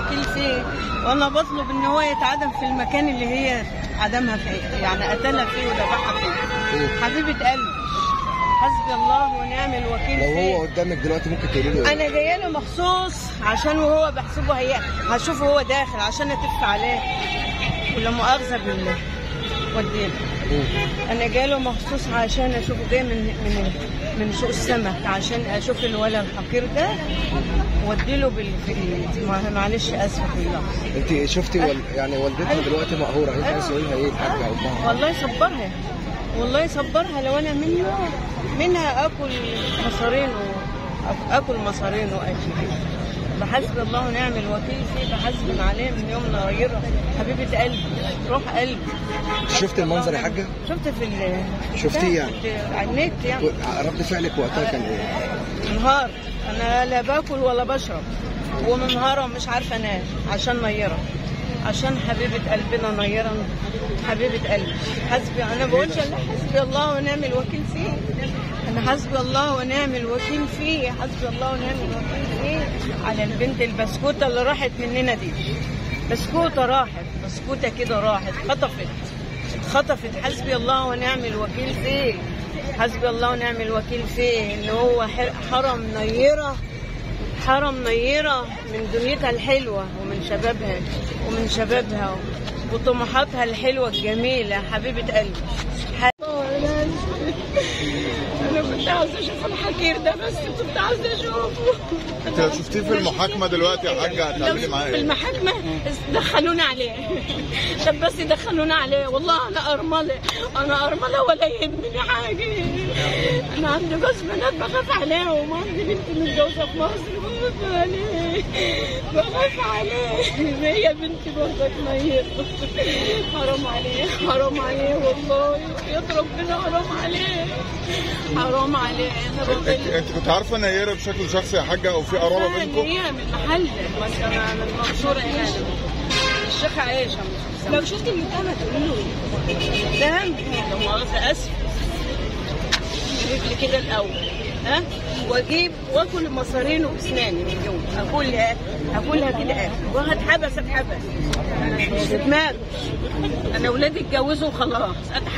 وكيل فيه، وانا بطلب ان هو يتعدم في المكان اللي هي عدمها فيه، يعني قتلها فيه وذبحها فيه. حبيبه قلبي، حسبي الله ونعم الوكيل لو فيه. هو قدامك دلوقتي ممكن تقولي له ايه؟ انا جايه له مخصوص عشان وهو بحسبه هشوفه هو داخل عشان اتف عليه ولا مؤاخذه بالله وديله. انا جايه له مخصوص عشان اشوفه جاي من سوق السمك، عشان اشوف الولد الحقير ده واديله معلش اسفه في اللفظ. انت شفتي يعني والدتها دلوقتي مقهوره، انت عايزه تقولي لها ايه الحاجه امها؟ والله يصبرها، والله يصبرها. لو انا منها اكل مصارين واكل. بحسب الله ونعم الوكيل فيه، بحسب عليه من يوم نغيره. حبيبه قلبي، روح قلبي. شفت المنظر يا حاجه؟ شفت شفتيه يعني؟ على النت يعني. رد فعلك وقتها كان ايه؟ انهار. انا لا باكل ولا بشرب ومنهاره ومش عارفه انام عشان نيره، عشان حبيبه قلبنا نيره. حبيبه قلبي، حسبي. انا بقولش الا حسبي الله ونعم الوكيل فيه. انا حسبي الله ونعم الوكيل فيه، حسبي الله ونعم الوكيل فيه. على البنت البسكوته اللي راحت مننا دي، بسكوته راحت، بسكوته كده راحت، اتخطفت. حسبي الله ونعم الوكيل فيه، حسبي الله ونعم الوكيل فيه. ان هو حرم نيره من دنيتها الحلوه ومن شبابها وطموحاتها الحلوه الجميله. حبيبه قلبي، انا كنت عاوزه اشوف الحقير ده، بس كنت عاوزه اشوفه. انت لو شفتيه في المحاكمه دلوقتي يا حاجه هتعملي معاه ايه؟ في المحاكمه دخلونا عليه. طب بس يدخلونا عليه. والله انا ارمله ولا يهمني حاجه. انا عندي جوز بنات بخاف عليهم، وعندي بنت متجوزه في مصر بخاف عليه. هي بنتي برضك ميت. حرام عليه والله يا ربنا، حرام عليه. انت كنت عارفه نيره بشكل شخصي يا حاجه او في قرابه بينكم؟ هي من محل مثلا من المنصوره هنا، الشيخ عائشه. لو شفت المتهمه تقولي له ايه؟ اتهم لو مؤاخذه اسف رجلي كده الاول، واجيب واكل مصارينه باسناني من جوه، اكلها كده وهتحبس. دماغ. انا ولادي اتجوزوا وخلاص.